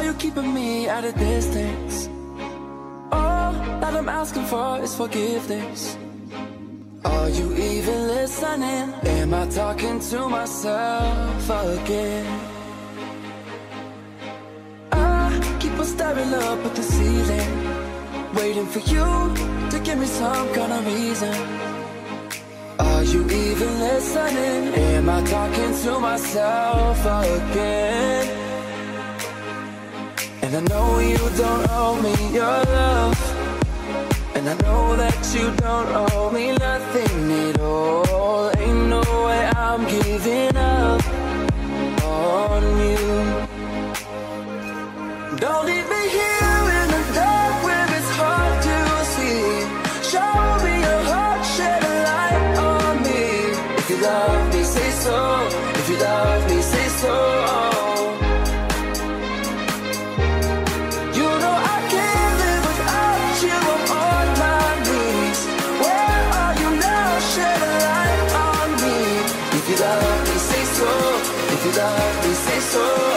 you keeping me at a distance? All that I'm asking for is forgiveness. Are you even listening? Am I talking to myself again? I keep on staring up at the ceiling, waiting for you to give me some kind of reason. Are you even listening? Am I talking to myself again? And I know you don't owe me your love, and I know that you don't owe me nothing at all. Ain't no way I'm giving up on you. Don't leave me here in the dark where it's hard to see. Show me your heart, shed a light on me. If you love me, say so. If you love me, say so. You know I can't live without you. I'm on my knees. Where are you now? Shed a light on me. If you love me, say so. If you love me, say so.